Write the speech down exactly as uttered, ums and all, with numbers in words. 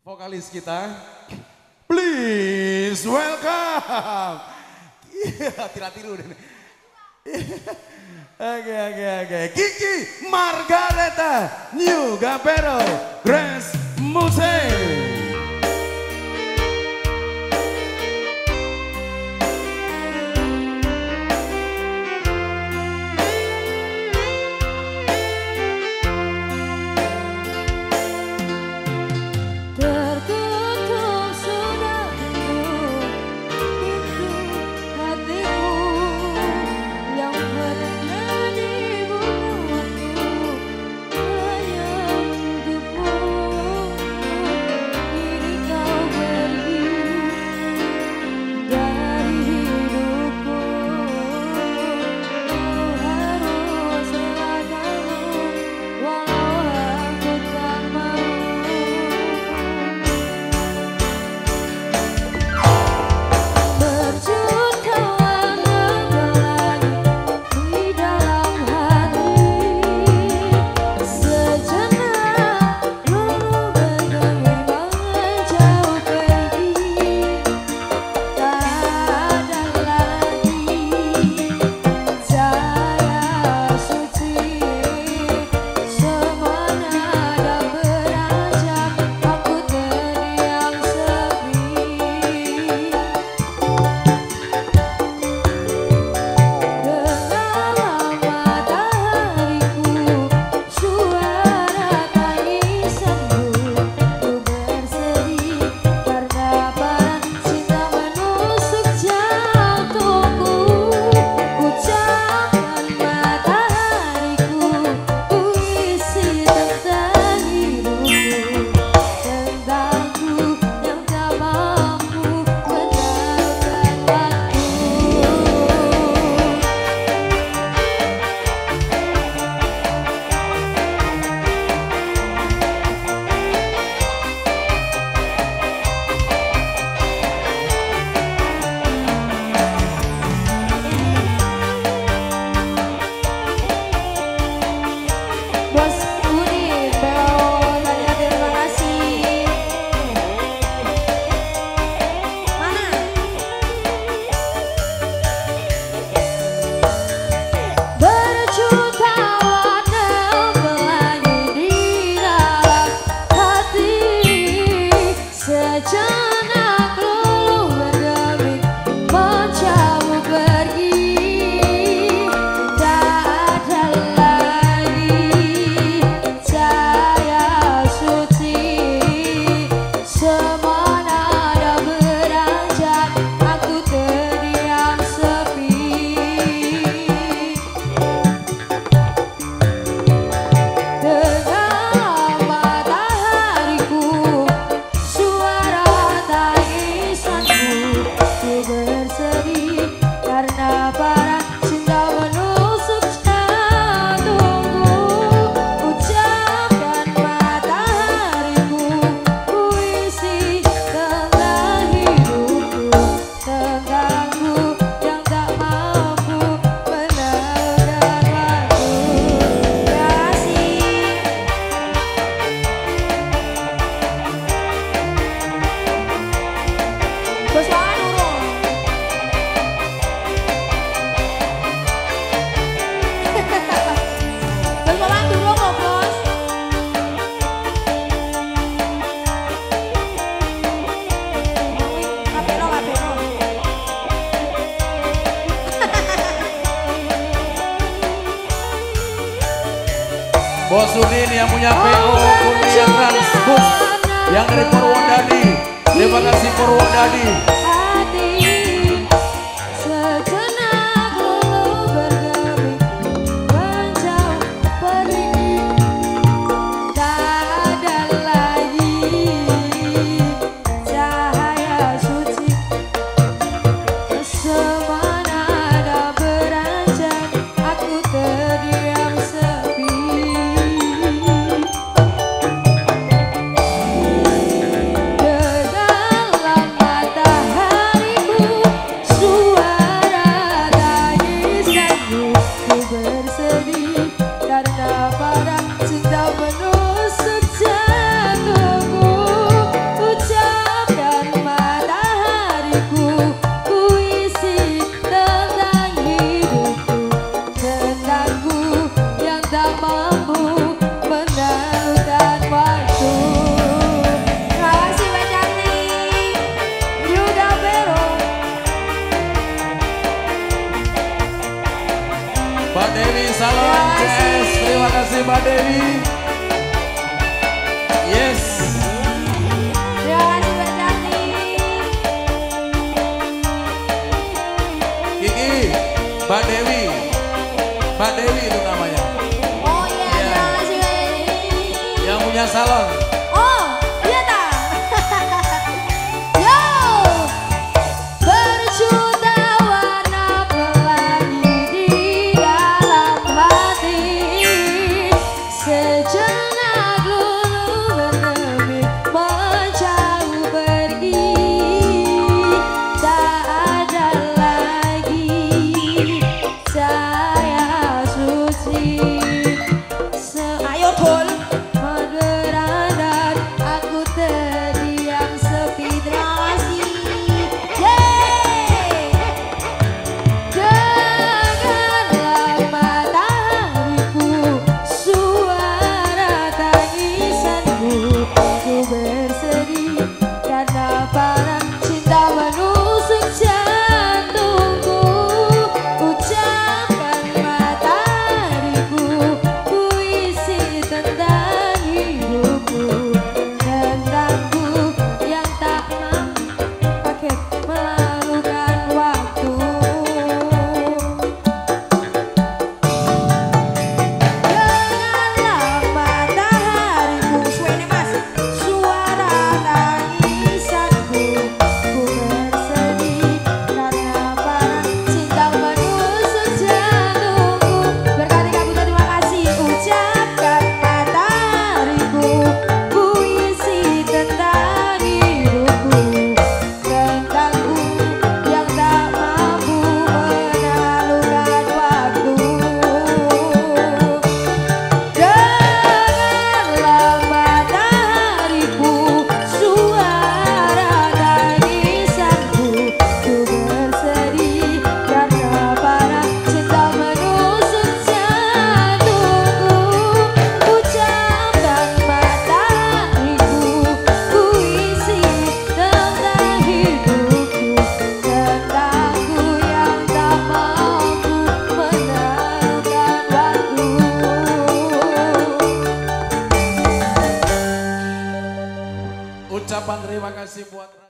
vokalis kita. Please welcome. Iya, tiru-tiru deh. Oke, oke, oke. Kiki Margareta New Gapero Grace Muse. Bos Udin yang punya P O Kuliah Transbus yang dari Purwodadi. Terima kasih Purwodadi. Dalam mata Salon. Oh, iya ta. Yo, berjuta warna pelangi di dalam hati, sejenak lulu menemui menjauh pergi, tak ada lagi saya suci. Se- Ayo Dul. Berandar, aku terdiam sepi drasi. Yeay! Dengarlah matahariku, suara tangisanku. Ku bersedih karena para cinta menusuk jantungku. Ucapkan matahariku, puisi tentang hidupku, tentangku yang tak mampu pakai melalukan waktu. Dengarlah matahariku, suene mas, suara tangisanku. Ku bersedih karena para cinta menusuk jantungku. Berkali kabut terima kasih. Ucapkan matahariku, puisi tentang hidupku, tentangku yang tak mampu menaklukkan waktu. Dengarlah matahariku, suara tangisanku. Ku bersedih karena para cinta menusuk jantungku. Ucapkan matahariku, puisi tentang hidupku, tentangku yang tak mampu menaklukkan waktu. Ucapan terima kasih buat